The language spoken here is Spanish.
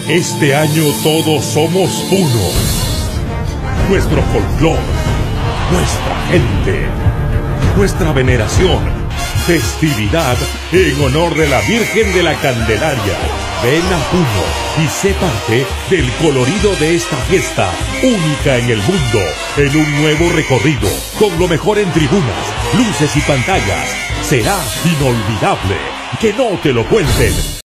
Este año todos somos uno. Nuestro folclor, nuestra gente, nuestra veneración, festividad en honor de la Virgen de la Candelaria. Ven a Puno y sé parte del colorido de esta fiesta única en el mundo, en un nuevo recorrido, con lo mejor en tribunas, luces y pantallas. Será inolvidable. Que no te lo cuenten.